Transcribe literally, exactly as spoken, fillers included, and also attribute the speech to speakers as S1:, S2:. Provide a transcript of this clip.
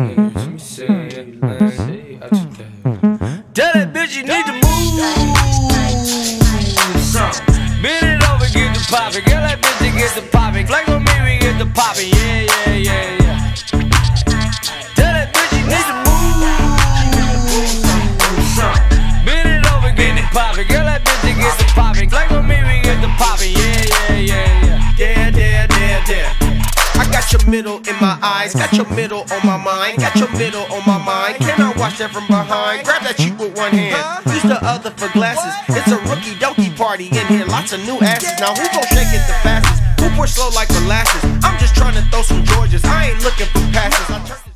S1: Tell that bitch you need to move some. Bend it over, get the poppin'. Girl, that bitch that gets the poppin'. Flank on me, we get the poppin'. Yeah, yeah, yeah, yeah. Tell that bitch you need to move some. Bend it over, get the poppin'. Girl, that bitch that gets the poppin'. Flank on me, we get the poppin'. Yeah, yeah, yeah, yeah. Yeah, yeah, yeah, yeah. I got your middle in my eyes, got your middle on my mind, got your middle on my mind. Can I watch that from behind? Grab that cheek with one hand, use the other for glasses. It's a rookie donkey party in here, lots of new asses. Now who gon' shake it the fastest? Who push slow like molasses? I'm just trying to throw some Georges, I ain't looking for passes.